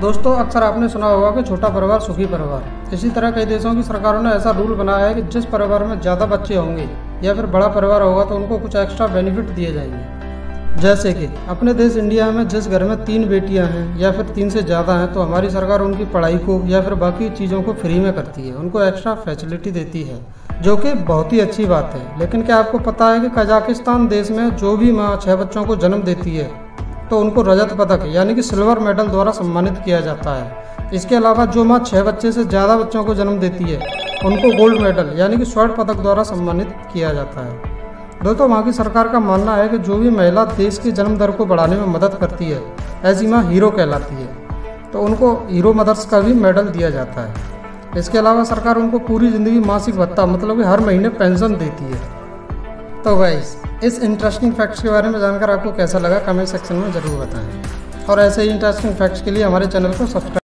दोस्तों, अक्सर आपने सुना होगा कि छोटा परिवार सुखी परिवार। इसी तरह कई देशों की सरकारों ने ऐसा रूल बनाया है कि जिस परिवार में ज़्यादा बच्चे होंगे या फिर बड़ा परिवार होगा तो उनको कुछ एक्स्ट्रा बेनिफिट दिए जाएंगे। जैसे कि अपने देश इंडिया में जिस घर में 3 बेटियां हैं या फिर 3 से ज़्यादा हैं तो हमारी सरकार उनकी पढ़ाई को या फिर बाकी चीज़ों को फ्री में करती है, उनको एक्स्ट्रा फैसिलिटी देती है, जो कि बहुत ही अच्छी बात है। लेकिन क्या आपको पता है कि कजाकिस्तान देश में जो भी माँ 6 बच्चों को जन्म देती है तो उनको रजत पदक यानी कि सिल्वर मेडल द्वारा सम्मानित किया जाता है। इसके अलावा जो माँ 6 बच्चे से ज़्यादा बच्चों को जन्म देती है उनको गोल्ड मेडल यानी कि स्वर्ण पदक द्वारा सम्मानित किया जाता है। दोस्तों, वहाँ की सरकार का मानना है कि जो भी महिला देश की जन्म दर को बढ़ाने में मदद करती है ऐसी माँ हीरो कहलाती है, तो उनको हीरो मदर्स का भी मेडल दिया जाता है। इसके अलावा सरकार उनको पूरी ज़िंदगी मासिक भत्ता मतलब कि हर महीने पेंशन देती है। तो गाइस, इस इंटरेस्टिंग फैक्ट्स के बारे में जानकर आपको कैसा लगा कमेंट सेक्शन में ज़रूर बताएं और ऐसे ही इंटरेस्टिंग फैक्ट्स के लिए हमारे चैनल को सब्सक्राइब